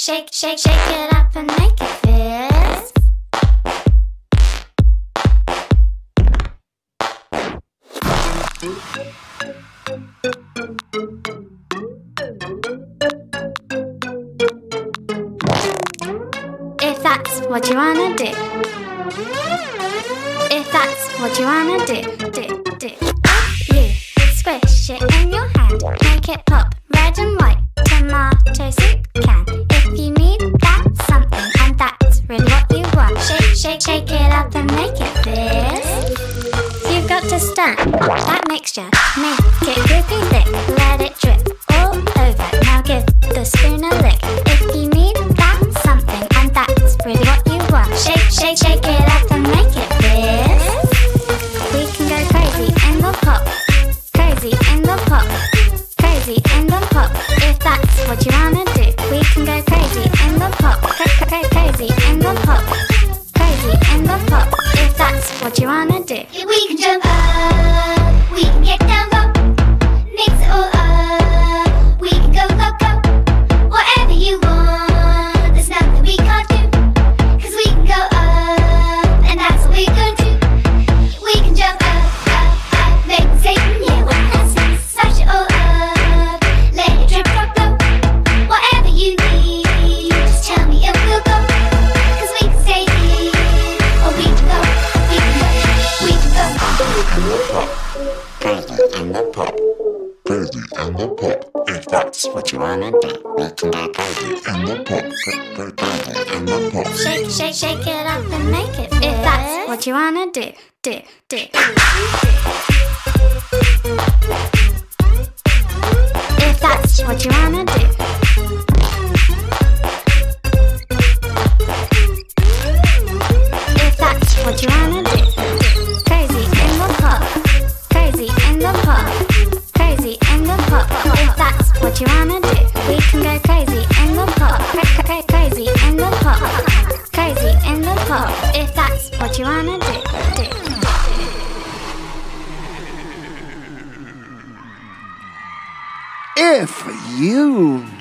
shake, shake, shake it up and make it fierce. If that's what you wanna do. If that's what you wanna do. You squish it in your hand, make it pop, red and white, tomato soup can. If you need that something, and that's really what you want, shake, shake, shake it up and make it fierce. You've got to stir that mixture, make it groovy thick, let it drip all over. Now give the spoon a lick. If you need that something, and that's really what you want, shake, shake, shake it up and make it fierce. We can go crazy in the pop, crazy in the pop, crazy in the pop. If that's what you wanna do, we can go crazy in the pop, crazy in the pop, crazy in the pop. If that's what you wanna do, we can jump up, we can get down low, mix it all up, we can go loco, whatever you want, there's nothing we can't do, 'cause we can go up, and that's what we're gonna do. We can jump up, make the Satan, yeah, what has smash it all up, let it drip, drop, go, whatever you need, just tell me and we'll go, 'cause we can stay here, or we can go, we can go, we can go. Crazy in the pop, crazy in the pop. If that's what you wanna do, we can go crazy in the pop, crazy in the pop. shake, shake, shake it up and make it fierce. If that's what you wanna do. If that's what you wanna do. If that's what you wanna do. Crazy in the pop, crazy in the pop, crazy in the pop. If that's what you wanna do, we can go crazy in the pop, crazy in the pop, crazy in the pop. If that's what you wanna do. If you